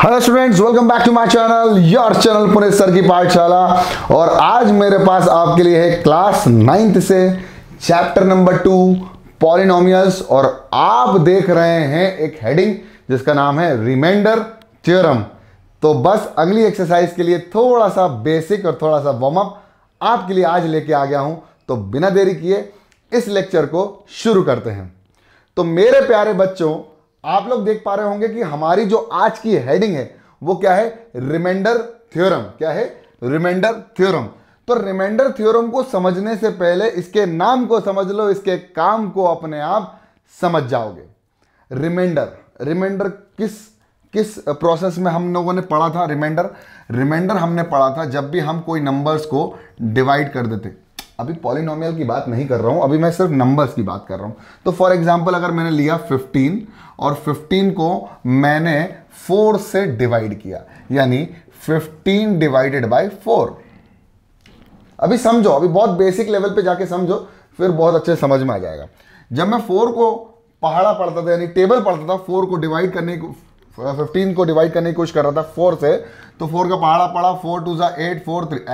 Hello students, welcome back to my channel, your channel Puneet sir की पाठशाला। और आज मेरे पास आपके लिए है क्लास 9th से चैप्टर नंबर 2 पॉलिनोमियल्स। और आप देख रहे हैं एक हेडिंग जिसका नाम है रिमाइंडर थ्योरम। तो बस अगली एक्सरसाइज के लिए थोड़ा सा बेसिक और थोड़ा सा वार्म अप आपके लिए आज लेके आ गया हूं। तो बिना देरी किए इस लेक्चर को शुरू करते हैं। तो मेरे प्यारे बच्चों, आप लोग देख पा रहे होंगे कि हमारी जो आज की हेडिंग है वो क्या है, रिमाइंडर थ्योरम। क्या है? Remainder theorem. तो रिमाइंडर थ्योरम को समझने से पहले इसके नाम को समझ लो, इसके काम को अपने आप समझ जाओगे। रिमाइंडर किस प्रोसेस में हम लोगों ने पढ़ा था? रिमाइंडर हमने पढ़ा था जब भी हम कोई नंबर्स को डिवाइड कर देते। अभी पॉलिनोमियल की बात नहीं कर रहा हूं, अभी मैं सिर्फ नंबर्स की बात कर रहा हूं। तो फॉर एग्जांपल अगर मैंने लिया 15 और 15 को मैंने 4 से डिवाइड किया, यानी 15 डिवाइडेड बाय 4। अभी समझो, अभी बहुत बेसिक लेवल पे जाके समझो, फिर बहुत अच्छे समझ में आ जाएगा। जब मैं 4 को पहाड़ा पढ़ता था, यानी टेबल पढ़ता था, 4 को डिवाइड करने को 15 को डिवाइड करने की कोशिश कर रहा था 4 से, तो 4 का पहाड़ा पड़ा, 4 2 8 4 3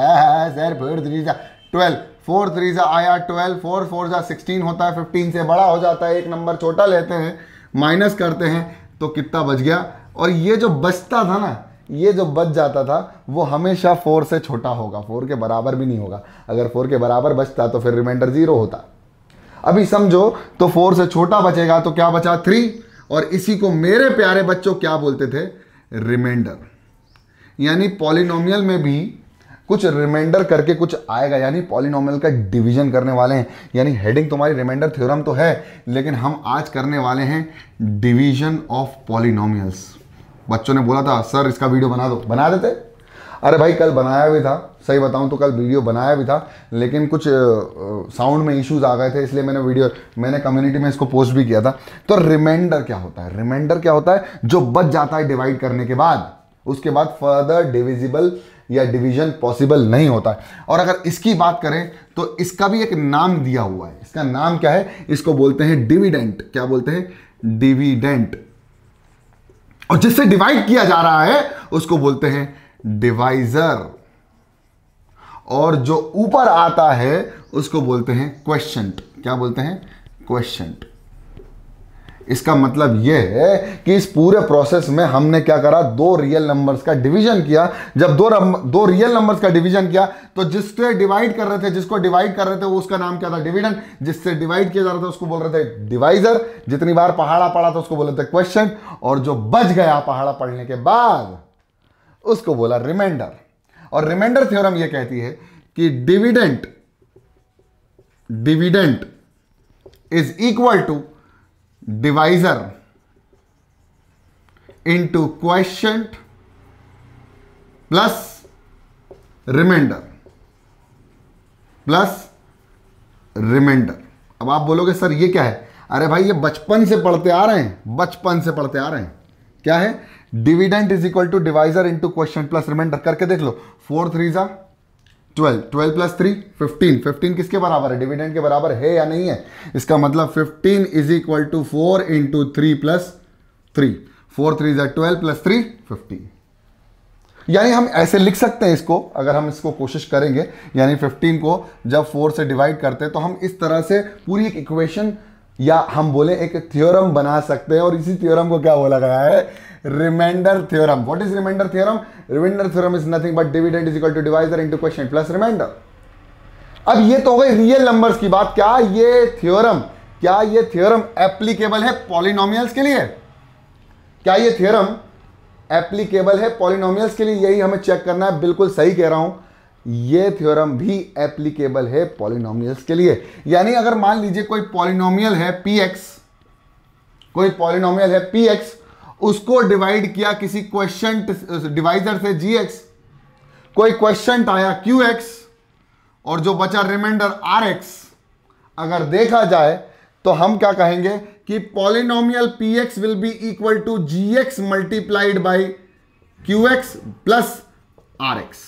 12 4 3 आया 12, 4 4 16 होता है, 15 से बड़ा हो जाता है, एक नंबर छोटा लेते हैं, माइनस करते हैं तो कितना बच गया। और ये जो बचता था ना, ये जो बच जाता था वो हमेशा 4 से छोटा होगा, 4 के बराबर भी नहीं होगा। अगर 4 के बराबर बचता तो फिर रिमाइंडर 0 होता। अभी समझो, तो 4 से छोटा बचेगा तो क्या बचा? 3। और इसी को मेरे प्यारे बच्चों क्या बोलते थे? रिमाइंडर। यानी पॉलिनोमियल में भी कुछ रिमाइंडर करके कुछ आएगा, यानी पॉलिनोमियल का डिवीजन करने वाले हैं। यानी हेडिंग तुम्हारी रिमाइंडर थ्योरम तो है, लेकिन हम आज करने वाले हैं डिवीजन ऑफ पॉलिनोमियल्स। बच्चों ने बोला था सर इसका वीडियो बना दो, बना देते। अरे भाई कल बनाया भी था, सही बताऊं तो कल वीडियो बनाया भी था, लेकिन कुछ साउंड में इश्यूज आ गए थे, इसलिए मैंने कम्युनिटी में इसको पोस्ट भी किया था। तो रिमाइंडर क्या होता है? रिमाइंडर क्या होता है? जो बच जाता है डिवाइड करने के बाद, उसके बाद फर्दर डिविजिबल या डिवीजन पॉसिबल नहीं होता है। और अगर इसकी बात करें तो इसका भी एक नाम दिया हुआ है। इसका नाम क्या है? इसको बोलते हैं डिविडेंट। क्या बोलते हैं? डिविडेंट। और जिससे डिवाइड किया जा रहा है उसको बोलते हैं डिवाइजर। और जो ऊपर आता है उसको बोलते हैं क्वेश्चंट। क्या बोलते हैं? क्वेश्चंट। इसका मतलब यह है कि इस पूरे प्रोसेस में हमने क्या करा? दो रियल नंबर्स का डिवीजन किया। जब दो रियल नंबर्स का डिवीजन किया तो जिसको डिवाइड कर रहे थे उसका नाम क्या था? डिविडेंड। जिससे डिवाइड किया जा रहा था उसको बोल रहे थे डिवाइजर। जितनी बार पहाड़ा पड़ा था उसको बोल रहे थे क्वेश्चन। और जो बच गया पहाड़ा पढ़ने के बाद उसको बोला रिमाइंडर। और रिमाइंडर थ्योरम यह कहती है कि dividend is equal to divisor into quotient plus remainder. अब आप बोलोगे सर ये क्या है? अरे भाई ये बचपन से पढ़ते आ रहे हैं। क्या है? Dividend is equal to divisor into quotient plus remainder. करके देख लो, 4 3 12, 12 प्लस 3 15। 15 किसके बराबर है? डिविडेंड के बराबर है या नहीं है? इसका मतलब 15 is equal to 4 into 3 plus 3। 4 3 12 plus 3 15। यानी हम ऐसे लिख सकते हैं इसको, अगर हम इसको कोशिश करेंगे। यानी 15 को जब 4 से डिवाइड करते हैं तो हम इस तरह से पूरी एक इक्वेशन या हम बोले एक थ्योरम बना सकते हैं। और इसी थ्योरम को क्या बोला गया है? Remainder theorem. What is remainder theorem? Remainder theorem is nothing but dividend is equal to divisor into question plus remainder. अब ये तो हो गई रियल नंबर्स की बात। क्या ये थ्योरम एप्लीकेबल है पॉलिनोमियल्स के लिए? क्या ये थ्योरम एप्लीकेबल है पॉलिनोमियल्स के लिए? यही हमें चेक करना है। बिल्कुल सही कह रहा हूं, ये थ्योरम भी एप्लीकेबल है पॉलिनोमियल्स के लिए। यानी अगर मान लीजिए कोई पॉलिनोमियल है px, उसको डिवाइड किया किसी क्वेश्चन डिवाइजर से gx, कोई क्वेश्चन आया qx, और जो बचा रिमाइंडर rx, अगर देखा जाए तो हम क्या कहेंगे कि polynomial px will be equal to gx multiplied by qx plus rx।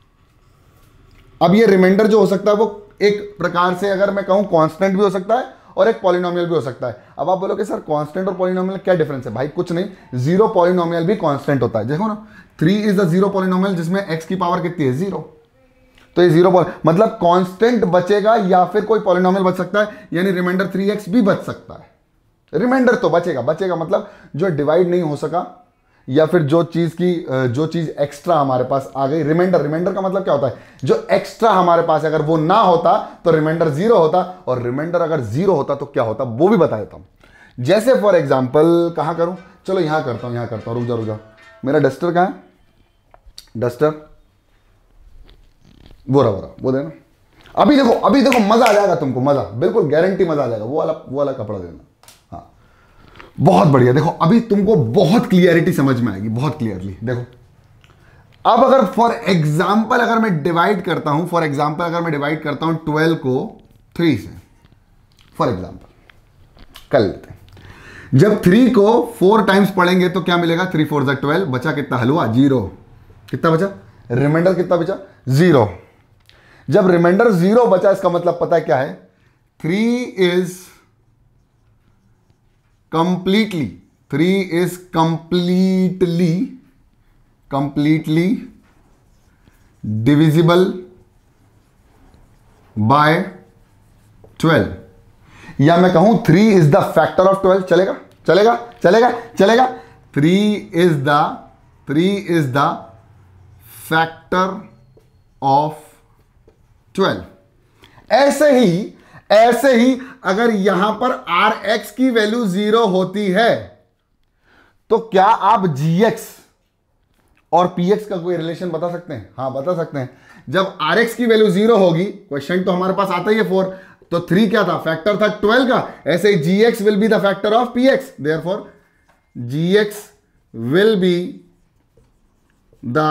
अब ये रिमाइंडर जो हो सकता है वो एक प्रकार से अगर मैं कहूं कांस्टेंट भी हो सकता है और एक पॉलिनोमियल भी हो सकता है। अब आप बोलोगे सर कांस्टेंट और पॉलिनोमियल क्या डिफरेंस है? भाई कुछ नहीं, जीरो पॉलिनोमियल भी कांस्टेंट होता है। देखो ना, 3 इज द जीरो पॉलिनोमियल जिसमें x की पावर कितनी है? 0। तो ये जीरो मतलब कांस्टेंट बचेगा या फिर कोई पॉलिनोमियल बच सकता है, यानी रिमाइंडर 3x भी बच सकता है। रिमाइंडर तो बचेगा मतलब जो डिवाइड नहीं हो सका या फिर जो चीज एक्स्ट्रा हमारे पास आ गई। रिमाइंडर का मतलब क्या होता है? जो एक्स्ट्रा हमारे पास अगर वो ना होता तो रिमाइंडर 0 होता, और रिमाइंडर अगर 0 होता तो क्या होता वो भी बता देता हूं। जैसे फॉर एग्जांपल कहां करूं? चलो यहां करता हूं, रुक जा। मेरा डस्टर कहां है? डस्टर वो देना। अभी देखो मजा आ जाएगा तुमको, मजा बिल्कुल गारंटी मजा आ जाएगा। वो वाला कपड़ा देना। हाँ बहुत बढ़िया। देखो अभी तुमको बहुत क्लियरिटी समझ में आएगी, बहुत क्लियरली। देखो अब अगर फॉर एग्जाम्पल अगर मैं डिवाइड करता हूं 12 को 3 से, फॉर एग्जाम्पल कर लेते हैं। जब 3 को 4 टाइम्स पढ़ेंगे तो क्या मिलेगा? 3 4 जा 12, बचा कितना हलवा? 0। कितना बचा? रिमाइंडर कितना बचा? 0। जब रिमाइंडर 0 बचा इसका मतलब पता है क्या है? 3 इज कंप्लीटली डिविजिबल बाय 12, या मैं कहूं 3 इज द फैक्टर ऑफ 12। चलेगा। 3 इज द फैक्टर ऑफ 12। ऐसे ही अगर यहां पर Rx की वैल्यू 0 होती है तो क्या आप Gx और Px का कोई रिलेशन बता सकते हैं? हाँ बता सकते हैं। जब Rx की वैल्यू 0 होगी, क्वेश्चन तो हमारे पास आता ही है 4, तो 3 क्या था? फैक्टर था 12 का। ऐसे ही Gx will be the factor of Px, therefore Gx will be the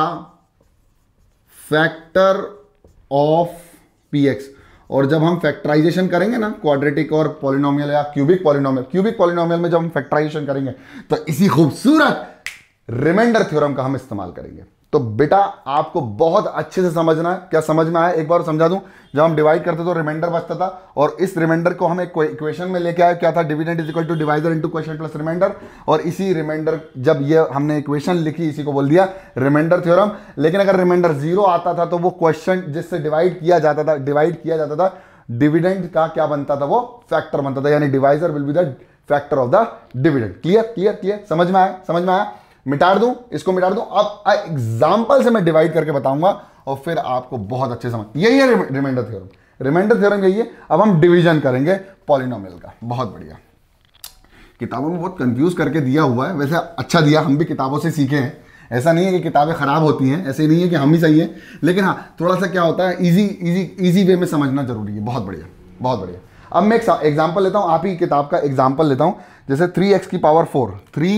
factor of Px। और जब हम फैक्टराइजेशन करेंगे ना क्वाड्रेटिक और पॉलिनोमियल या क्यूबिक पॉलिनोमियल में जब हम फैक्टराइजेशन करेंगे तो इसी खूबसूरत रिमाइंडर थ्योरम का हम इस्तेमाल करेंगे। तो बेटा आपको बहुत अच्छे से समझना है। क्या समझ में आया? एक बार समझा दूं। जब हम डिवाइड करते तो रिमाइंडर बचता था, और इस रिमाइंडर को हम एक इक्वेशन में लेके आए। क्या था? Dividend is equal to divisor into quotient plus remainder. और इसी रिमाइंडर, जब ये हमने इक्वेशन लिखी, इसी को बोल दिया रिमाइंडर थ्योरम। लेकिन अगर रिमाइंडर 0 आता था तो वो क्वेश्चन जिससे डिवाइड किया जाता था डिविडेंड का क्या बनता था? वो फैक्टर बनता था, यानी divisor will be the factor of the dividend. Clear? समझ में आया? मिटा दूं इसको। अब एग्जांपल से मैं डिवाइड करके बताऊंगा और फिर आपको बहुत अच्छे समझ। यही है रिमाइंडर थ्योरम यही है। अब हम डिवीजन करेंगे पॉलिनोमियल का। बहुत बढ़िया। किताबों में बहुत कंफ्यूज करके दिया हुआ है, वैसे अच्छा दिया, हम भी किताबों से सीखे हैं। ऐसा नहीं है कि किताबें खराब होती हैं, ऐसे नहीं है कि हम ही सही हैं, लेकिन हाँ थोड़ा सा क्या होता है, इजी वे में समझना जरूरी है। बहुत बढ़िया। अब मैं एक एग्जाम्पल लेता हूं, आप ही किताब का एग्जाम्पल लेता हूं। जैसे 3x की पावर 4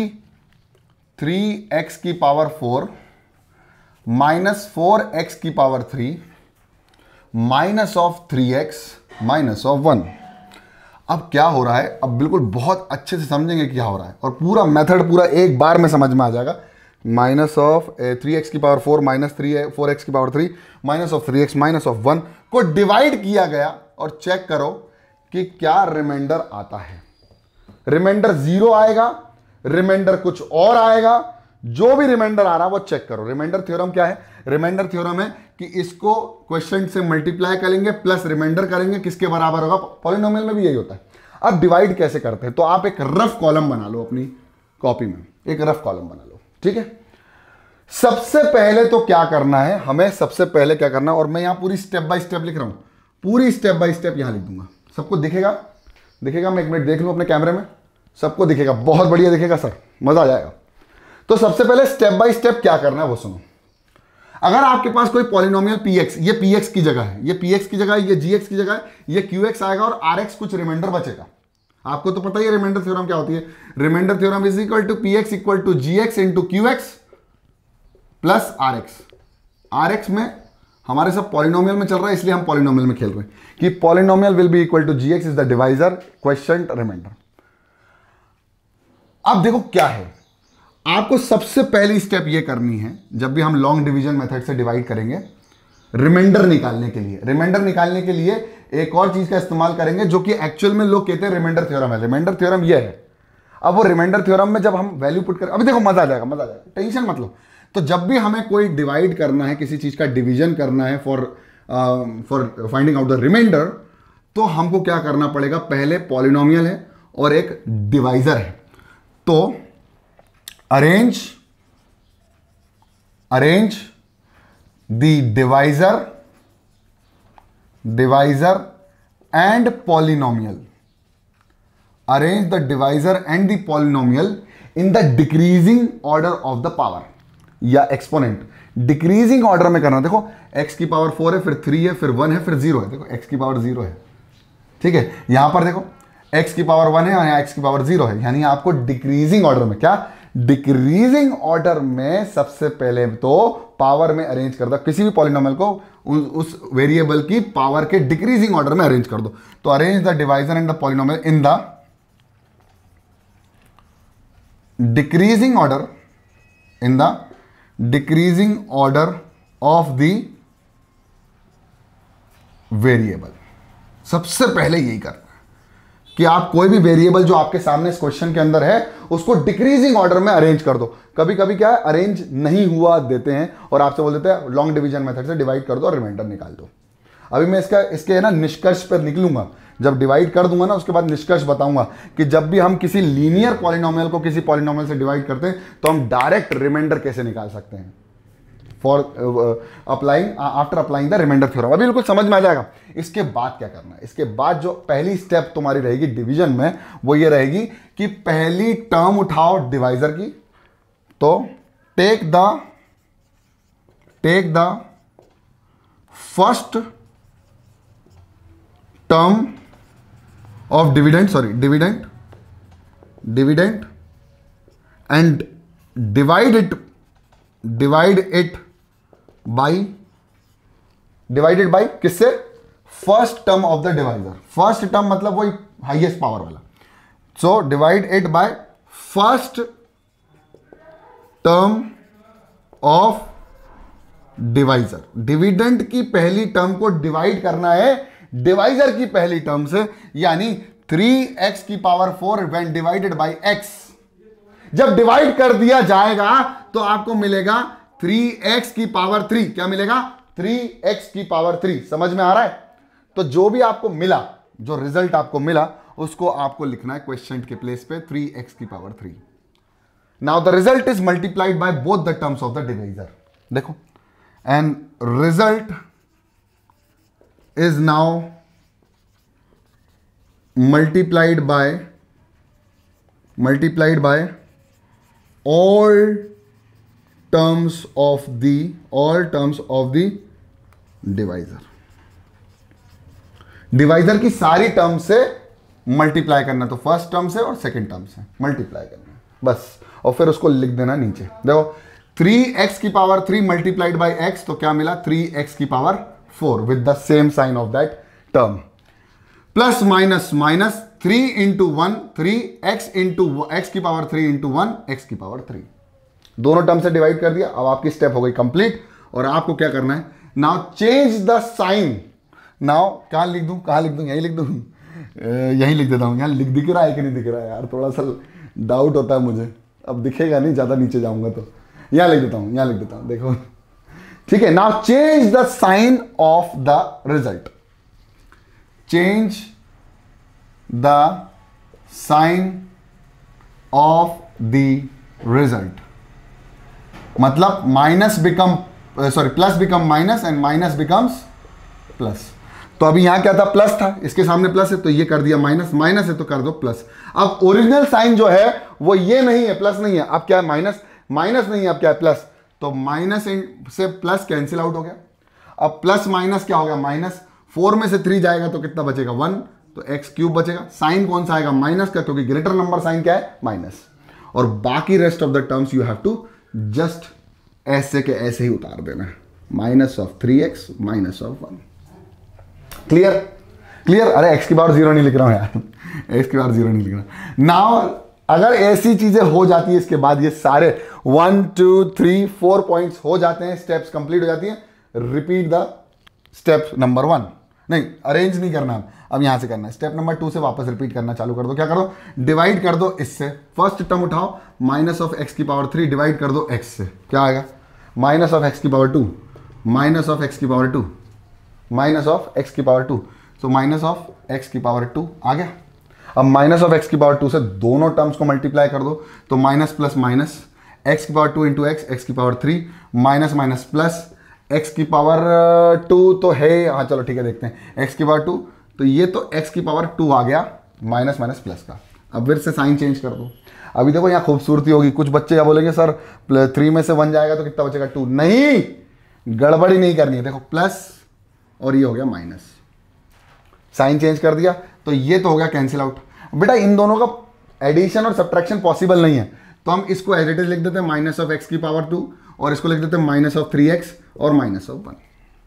3x की पावर 4 माइनस 4x की power 3 minus of 3x minus of 1। अब क्या हो रहा है? अब बिल्कुल बहुत अच्छे से समझेंगे क्या हो रहा है, और पूरा मेथड पूरा एक बार में समझ में आ जाएगा। माइनस ऑफ 3x की पावर 4 माइनस 4x की power 3 minus of 3x minus of 1 को डिवाइड किया गया, और चेक करो कि क्या रिमाइंडर आता है। रिमाइंडर 0 आएगा, रिमाइंडर कुछ और आएगा। जो भी रिमाइंडर आ रहा है वो चेक करो। रिमाइंडर थ्योरम क्या है? रिमाइंडर थ्योरम है कि इसको क्वेश्चन से मल्टीप्लाई करेंगे प्लस रिमाइंडर करेंगे, किसके बराबर होगा? पॉलिनोमियल में भी यही होता है। अब डिवाइड कैसे करते हैं? तो आप एक रफ कॉलम बना लो, अपनी कॉपी में एक रफ कॉलम बना लो, ठीक है। सबसे पहले तो क्या करना है हमें? सबसे पहले क्या करना है, और मैं यहां पूरी स्टेप बाय स्टेप लिख रहा हूं, पूरी स्टेप बाय स्टेप यहां लिख दूंगा। सबको दिखेगा? मैं एक मिनट देख लूं अपने कैमरे में, सबको दिखेगा? बहुत बढ़िया दिखेगा सर, मजा आ जाएगा। तो सबसे पहले स्टेप बाय स्टेप क्या करना है वो सुनो। अगर आपके पास कोई पॉलिनोमियल px, ये px की जगह है, ये px की जगह है, ये gx की जगह है, ये qx आएगा और rx कुछ रिमाइंडर बचेगा। आपको तो पता ही है रिमाइंडर थ्योरम क्या होती है। Remainder theorem is equal to px equal to gx into qx plus rx। rx में हमारे सब पॉलिनोमियल में चल रहा है, इसलिए हम पॉलिनोमियल में खेल रहे हैं कि polynomial will be equal to gx is the divisor, quotient, remainder. अब देखो क्या है, आपको सबसे पहली स्टेप ये करनी है, जब भी हम लॉन्ग डिवीजन मेथड से डिवाइड करेंगे, रिमाइंडर निकालने के लिए एक और चीज का इस्तेमाल करेंगे जो कि एक्चुअल में लोग कहते हैं रिमाइंडर थ्योरम है। रिमाइंडर थ्योरम ये है। अब वो रिमाइंडर थ्योरम में जब हम वैल्यू पुट करें, अभी देखो मजा आ जाएगा, मजा आ जाएगा, टेंशन मत लो। तो जब भी हमें कोई डिवाइड करना है, किसी चीज का डिवीजन करना है for finding out the remainder, तो हमको क्या करना पड़ेगा, पहले पॉलिनोमियल है और एक डिवाइजर है। तो arrange the divisor and polynomial, arrange the divisor and the polynomial in the decreasing order of the power या एक्सपोनेंट। डिक्रीजिंग ऑर्डर में करना। देखो x की पावर 4 है, फिर 3 है, फिर 1 है, फिर 0 है। देखो x की पावर 0 है, ठीक है। यहां पर देखो x की पावर 1 है और यहां x की पावर 0 है, यानी आपको डिक्रीजिंग ऑर्डर में, क्या डिक्रीजिंग ऑर्डर में सबसे पहले तो पावर में अरेंज कर दो। किसी भी पॉलिनोमियल को उस वेरिएबल की पावर के डिक्रीजिंग ऑर्डर में अरेंज कर दो। तो arrange the divisor and the polynomial in the decreasing order, in the decreasing order of the variable. सबसे पहले यही करना है कि आप कोई भी वेरिएबल जो आपके सामने इस क्वेश्चन के अंदर है उसको डिक्रीजिंग ऑर्डर में अरेंज कर दो। कभी कभी क्या है, अरेंज नहीं हुआ देते हैं और आपसे बोल देते हैं लॉन्ग डिवीजन मेथड से डिवाइड कर दो और रिमाइंडर निकाल दो। अभी मैं इसके ना निष्कर्ष पर निकलूंगा, जब डिवाइड कर दूंगा ना उसके बाद निष्कर्ष बताऊंगा कि जब भी हम किसी लीनियर पॉलिनोमियल को किसी पॉलिनोमियल से डिवाइड करते हैं तो हम डायरेक्ट रिमाइंडर कैसे निकाल सकते हैं for applying after applying the remainder theorem. अभी बिल्कुल समझ में आ जाएगा। इसके बाद क्या करना है, इसके बाद जो पहली स्टेप तुम्हारी रहेगी डिवीजन में वो ये रहेगी कि पहली टर्म उठाओ डिवाइजर की। तो take the first term of dividend and divide it divided by किससे, first term of the divisor. First term मतलब वही हाईएस्ट पावर वाला। So divide it by first term of divisor. Dividend की पहली term को divide करना है divisor की पहली टर्म से, यानी 3x की power 4 when divided by x। जब डिवाइड कर दिया जाएगा तो आपको मिलेगा 3x की पावर 3। क्या मिलेगा, 3x की पावर 3। समझ में आ रहा है। तो जो भी आपको मिला, जो रिजल्ट आपको मिला उसको आपको लिखना है क्वेश्चन के प्लेस पे 3x की power 3। Now the result is multiplied by both the terms of the divisor. देखो and result is now multiplied by all terms of the divisor। Divisor की सारी टर्म से मल्टीप्लाई करना, तो फर्स्ट टर्म से और सेकंड टर्म से multiply करना बस, और फिर उसको लिख देना नीचे। देखो 3x की पावर 3 मल्टीप्लाइड बाई x, तो क्या मिला 3x की power 4 with the same sign of that term। Plus minus minus 3 into 1 3x into x की पावर 3 इंटू 1 x की पावर 3। दोनों टर्म से डिवाइड कर दिया। अब आपकी स्टेप हो गई कंप्लीट। और आपको क्या करना है, now change the sign. Now कहां लिख दूं, यहीं लिख दूं, यहीं लिख देता हूं। यहां दिख रहा है कि नहीं दिख रहा है यार, थोड़ा सा डाउट होता है मुझे। अब दिखेगा नहीं, ज्यादा नीचे जाऊंगा तो यहां लिख देता हूं, देखो ठीक है। Now change the sign of the result. Change the sign of the result मतलब minus become plus become minus and minus becomes plus. तो अभी यहां क्या था, प्लस था, इसके सामने प्लस है तो ये कर दिया माइनस, माइनस है तो कर दो प्लस। अब ओरिजिनल साइन जो है वो ये नहीं है, प्लस नहीं है। अब क्या है, माइनस, माइनस नहीं है, अब क्या है प्लस। तो माइनस से प्लस कैंसिल आउट हो गया। अब प्लस माइनस क्या हो गया, माइनस। 4 में से 3 जाएगा तो कितना बचेगा 1, तो एक्स क्यूब बचेगा। साइन कौन सा आएगा, माइनस का, क्योंकि ग्रेटर नंबर साइन क्या है, माइनस। और बाकी rest of the terms you have to just ऐसे के ऐसे ही उतार देना, minus of 3x minus of 1। Clear. अरे एक्स की पावर 0 नहीं लिख रहा हूं यार, एक्स की पावर 0 नहीं लिख रहा। नाउ अगर ऐसी चीजें हो जाती है, इसके बाद ये सारे 1 2 3 4 पॉइंट्स हो जाते हैं, स्टेप्स कंप्लीट हो जाती हैं, रिपीट द स्टेप नंबर 1। नहीं अरेंज नहीं करना, अब यहां से करना है। स्टेप नंबर 2 से वापस रिपीट करना चालू कर दो। क्या करो, डिवाइड कर दो इससे। फर्स्ट टर्म उठाओ, माइनस ऑफ एक्स की पावर 3 डिवाइड कर दो एक्स से, क्या आएगा, माइनस ऑफ एक्स की पावर 2, माइनस ऑफ एक्स की पावर 2, माइनस ऑफ एक्स की power 2, so minus of x की पावर 2 आ गया। अब माइनस ऑफ एक्स की पावर 2 से दोनों टर्म्स को मल्टीप्लाई कर दो, तो माइनस प्लस माइनस, एक्स की पावर 2 इंटू एक्स, एक्स की power 3, minus minus plus, x की पावर 2 तो है, हाँ चलो ठीक है देखते हैं, एक्स की पावर 2, तो ये तो एक्स की पावर 2 आ गया, माइनस माइनस प्लस का। अब फिर से साइन चेंज कर दो। अभी देखो यहाँ खूबसूरती होगी। कुछ बच्चे क्या बोलेंगे, सर 3 में से 1 जाएगा तो कितना बचेगा, 2। नहीं, गड़बड़ी नहीं करनी है। देखो प्लस और ये हो गया माइनस, साइन चेंज कर दिया तो ये तो हो गया कैंसिल आउट। बेटा इन दोनों का एडिशन और सब्ट्रैक्शन पॉसिबल नहीं है, तो हम इसको एज इट इज लिख देते हैं माइनस ऑफ एक्स की पावर 2, और इसको लिख देते हैं माइनस ऑफ 3x और माइनस ऑफ 1।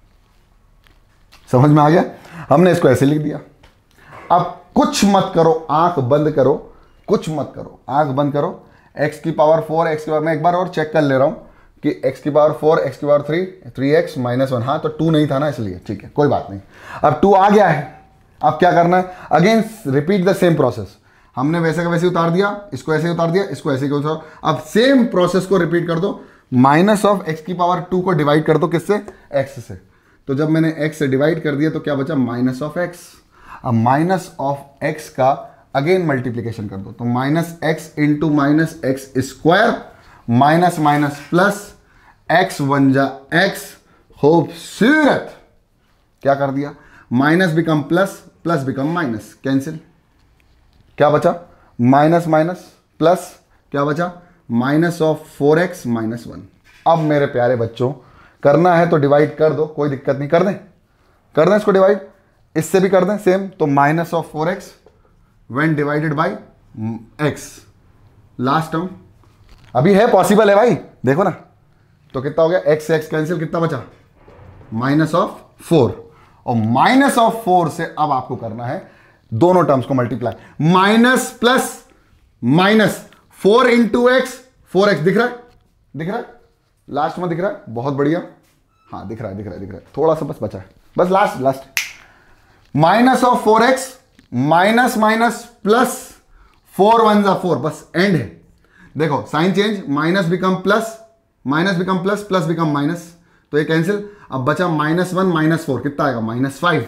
समझ में आ गया? हमने इसको ऐसे लिख दिया। अब कुछ मत करो, आंख बंद करो, कुछ मत करो, आंख बंद करो। x की पावर 4, x की पावर, मैं एक बार और चेक कर ले रहा हूं कि x की पावर 4, x की पावर 3, 3x माइनस 1, हाँ तो 2 नहीं था ना इसलिए, ठीक है कोई बात नहीं। अब 2 आ गया है, अब क्या करना है, again repeat the same process. हमने वैसे का वैसे उतार दिया, इसको ऐसे उतार दिया, इसको ऐसे उतार। अब सेम प्रोसेस को रिपीट कर दो, माइनस ऑफ एक्स की पावर 2 को डिवाइड कर दो किससे, एक्स से। तो जब मैंने एक्स से डिवाइड कर दिया तो क्या बचा, माइनस ऑफ एक्स। अब माइनस ऑफ एक्स का अगेन मल्टीप्लीकेशन कर दो, तो minus x into minus x square, minus minus plus, x 1 जा एक्स, खूबसूरत। क्या कर दिया, minus become plus, plus become minus, cancel. क्या बचा, माइनस माइनस प्लस, क्या बचा, माइनस ऑफ 4x माइनस 1। अब मेरे प्यारे बच्चों करना है तो डिवाइड कर दो, कोई दिक्कत नहीं, कर दें इसको डिवाइड, इससे भी कर दें सेम। तो minus of 4x when divided by x, last term अभी है, पॉसिबल है भाई, देखो ना। तो कितना हो गया, x से x कैंसिल, कितना बचा, माइनस ऑफ 4। और माइनस ऑफ 4 से अब आपको करना है दोनों टर्म्स को multiply, minus plus minus, 4 into x, 4x दिख रहा है, दिख रहा है, लास्ट में दिख रहा है, बहुत बढ़िया, हाँ दिख रहा है, दिख रहा है, दिख रहा है, थोड़ा सा बस बचा है, बस last, minus of 4x minus minus plus, 4 1 जा 4, बस एंड है। देखो sign change, minus become plus, minus become plus, plus become minus, तो ये कैंसिल। अब बचा माइनस 1 माइनस 4, कितना आएगा, माइनस 5,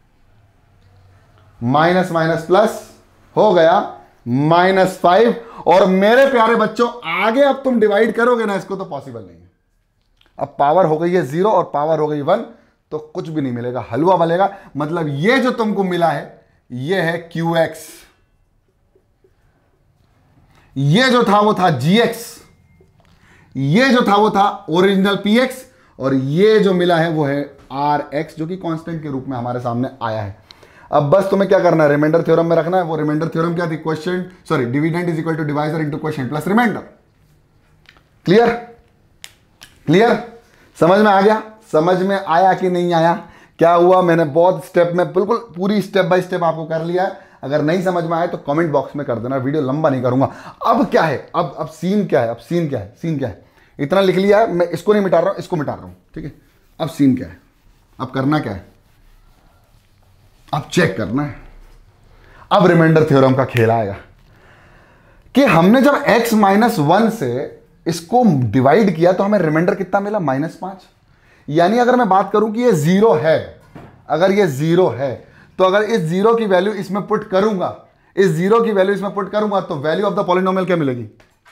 माइनस माइनस प्लस हो गया माइनस 5। और मेरे प्यारे बच्चों आगे अब तुम डिवाइड करोगे ना इसको तो पॉसिबल नहीं है। अब पावर हो गई है 0 और पावर हो गई 1, तो कुछ भी नहीं मिलेगा, हलवा बलेगा। मतलब ये जो तुमको मिला है ये है QX, ये जो था वो था GX, ये जो था वो था ओरिजिनल PX, और ये जो मिला है वो है RX, जो कि कांस्टेंट के रूप में हमारे सामने आया है। अब बस तुम्हें क्या करना है, रिमाइंडर थ्योरम में रखना है। वो रिमाइंडर थ्योरम क्या थी, question sorry dividend is equal to divisor into question plus remainder. Clear, clear, समझ में आ गया, समझ में आया कि नहीं आया, क्या हुआ। मैंने बहुत स्टेप में बिल्कुल पूरी स्टेप बाय स्टेप आपको कर लिया है। अगर नहीं समझ में आए तो कमेंट बॉक्स में कर देना, वीडियो लंबा नहीं करूंगा। अब क्या है, अब सीन क्या है, अब सीन क्या है, सीन क्या है, इतना लिख लिया है, मैं इसको नहीं मिटा रहा हूं, इसको मिटा रहा हूं, ठीक है। अब सीन क्या है, अब करना क्या है, अब चेक करना है। अब रिमाइंडर थ्योरम का खेल आएगा कि हमने जब x माइनस 1 से इसको डिवाइड किया तो हमें रिमाइंडर कितना मिला, माइनस 5। यानी अगर मैं बात करूं कि ये 0 है, अगर ये 0 है तो अगर इस 0 की वैल्यू इसमें पुट करूंगा, इस 0 की वैल्यू इसमें पुट करूंगा तो वैल्यू ऑफ द पॉलिनोमियल क्या मिलेगी,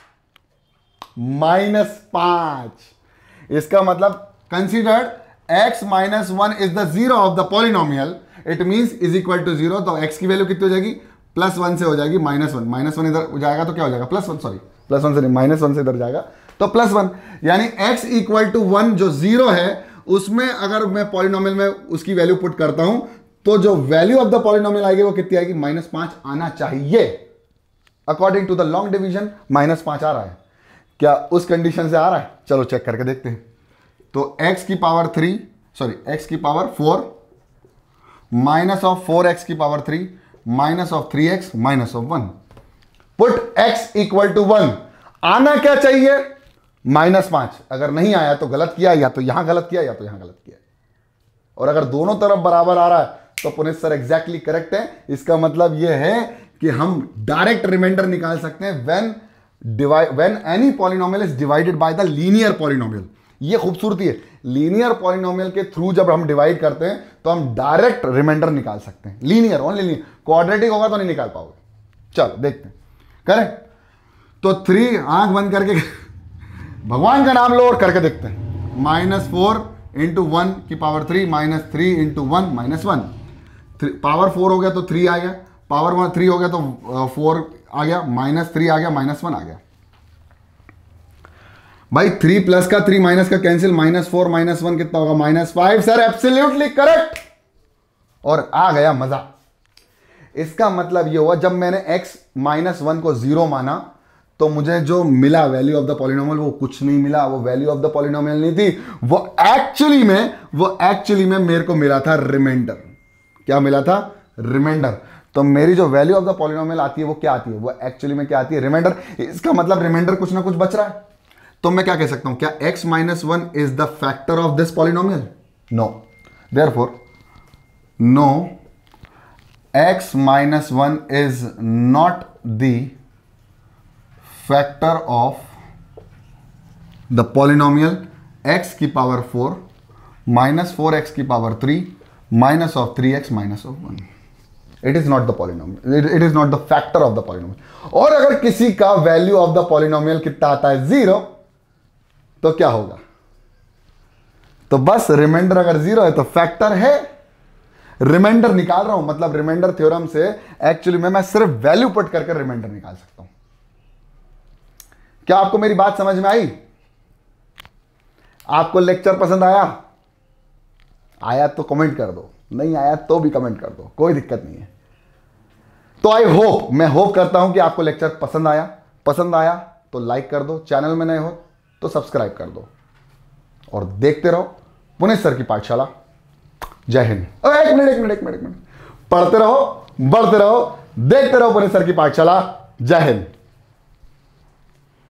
-5। इसका मतलब considered x minus 1 is the 0 of the polynomial, it means is equal to 0। तो x की वैल्यू कितनी हो जाएगी, +1 से हो जाएगी -1, -1 इधर जाएगा तो क्या हो जाएगा, +1, सॉरी +1 से नहीं, -1 से इधर जाएगा तो +1। यानी x इक्वल टू 1 जो 0 है उसमें अगर मैं पॉलिनोमियल में उसकी वैल्यू पुट करता हूं तो जो वैल्यू ऑफ द पॉलिनोमियल आएगी वो कितनी आएगी, -5 आना चाहिए। According to the long division -5 आ रहा है, क्या उस कंडीशन से आ रहा है, चलो चेक करके देखते हैं। तो x की पावर 3 सॉरी x की पावर 4 माइनस ऑफ 4x की power 3 minus of 3x minus of 1, put x equal to 1, आना क्या चाहिए, -5। अगर नहीं आया तो गलत किया, या तो यहां गलत किया या तो यहां गलत किया। और अगर दोनों तरफ बराबर आ रहा है तो पुनीत सर एग्जैक्टली करेक्ट है। इसका मतलब यह है कि हम डायरेक्ट रिमाइंडर निकाल सकते हैं when any polynomial is divided by the linear polynomial. ये खूबसूरती है, लीनियर पॉलिनोमियल के थ्रू जब हम डिवाइड करते हैं तो हम डायरेक्ट रिमाइंडर निकाल सकते हैं। लीनियर, ओनली लीनियर, क्वाड्रेटिक होगा तो नहीं निकाल पाओगे। चलो देखते हैं, करेक्ट। तो 3 आंख बंद करके भगवान का नाम लो और करके देखते हैं। -4 इंटू 1 की पावर 3 -3 इंटू 1 -1, पावर 4 हो गया तो 3 आ गया, पावर 3 हो गया तो 4 आ गया, -3 आ गया, -1 आ गया। भाई 3 प्लस का 3 माइनस का कैंसिल, -4 -1 कितना होगा, -5। Sir absolutely correct. और आ गया मजा। इसका मतलब ये हुआ जब मैंने x -1 को 0 माना तो मुझे जो मिला वैल्यू ऑफ द पॉलिनोमियल वो कुछ नहीं मिला, वो वैल्यू ऑफ द पॉलिनोमियल नहीं थी, वो एक्चुअली में मेरे को मिला था रिमाइंडर। क्या मिला था? रिमाइंडर। तो मेरी जो वैल्यू ऑफ द पॉलिनोमियल आती है वो क्या आती है? वो एक्चुअली में क्या आती है? रिमाइंडर। इसका मतलब रिमाइंडर कुछ ना कुछ बच रहा है। तो मैं क्या कह सकता हूं, क्या x -1 is the factor of this polynomial? No. Therefore no, x -1 is not the factor of the polynomial x की पावर 4 -4x की power 3 minus of 3x minus of 1. It is not the polynomial. It is not the factor of the polynomial. और अगर किसी का value of the polynomial कितना आता है? 0, तो क्या होगा? तो बस रिमाइंडर अगर 0 है तो फैक्टर है। रिमाइंडर निकाल रहा हूं, मतलब रिमाइंडर थ्योरम से एक्चुअली मैं सिर्फ वैल्यू पुट करके रिमाइंडर निकाल सकता हूं। क्या आपको मेरी बात समझ में आई? आपको लेक्चर पसंद आया? आया तो कमेंट कर दो, नहीं आया तो भी कमेंट कर दो, कोई दिक्कत नहीं है। तो मैं होप करता हूं कि आपको लेक्चर पसंद आया तो लाइक कर दो, चैनल में नए हो तो सब्सक्राइब कर दो और देखते रहो पुनीत सर की पाठशाला। जय हिंद। एक मिनट, पढ़ते रहो, बढ़ते रहो, देखते रहो पुनीत सर की पाठशाला। जय हिंद।